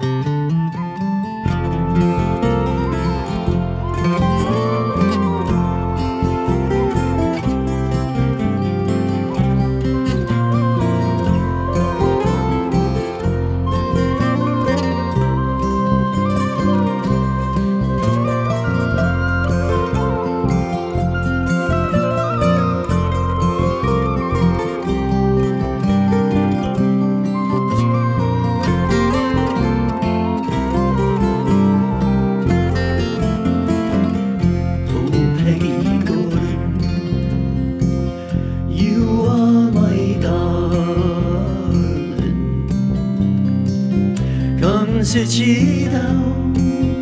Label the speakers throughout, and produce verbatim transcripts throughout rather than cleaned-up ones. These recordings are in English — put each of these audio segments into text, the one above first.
Speaker 1: Sit ye down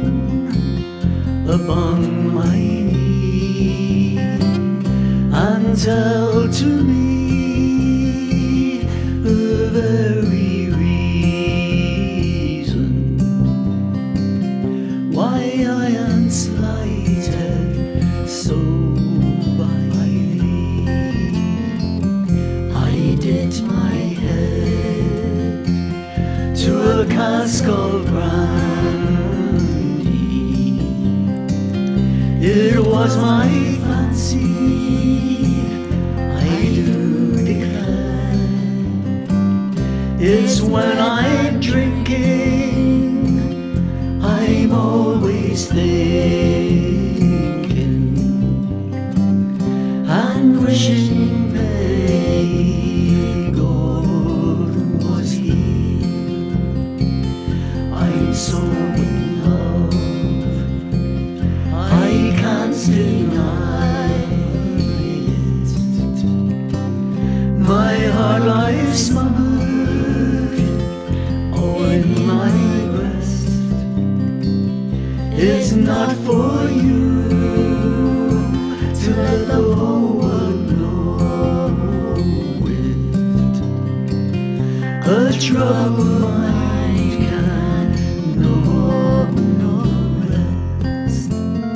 Speaker 1: upon my knee and tell to me the very reason why I am slighted so by thee. I did my head to a cask of brandy. It was my fancy, I do declare. It's when I'm drinking, I'm always thinking and wishing Peggy Gorden was here. I'm so in love, I can't deny it. My heart lies smothered, oh, in my breast. It's not for you to let the whole world know it. A drop of mine can no no rest.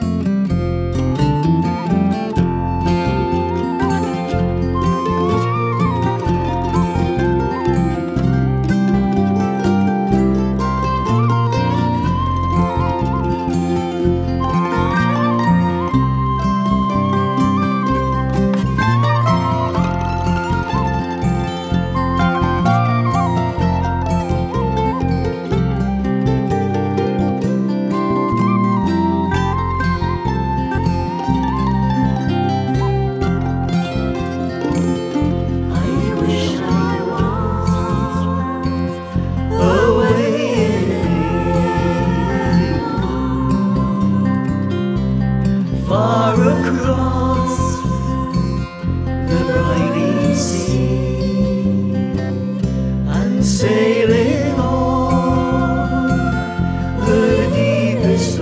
Speaker 1: Far across the briny sea and sailing on the deepest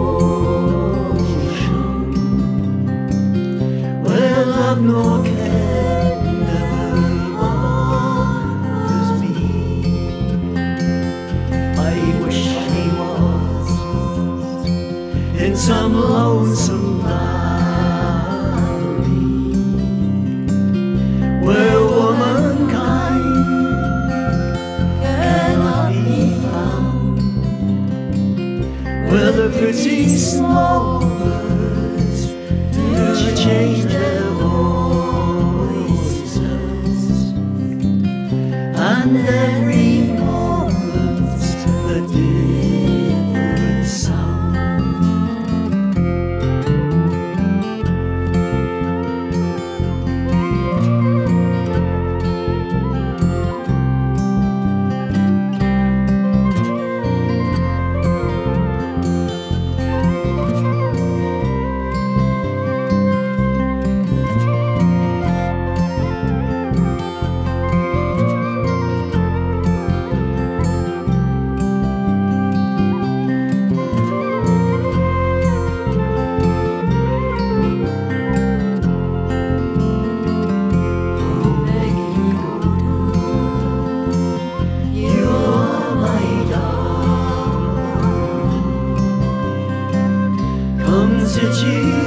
Speaker 1: ocean, where love nor care never bothers me. I wish he was in some lonesome valley where womankind cannot be found, where the pretty small birds do change their voices, and every moment the different sound. Sit ye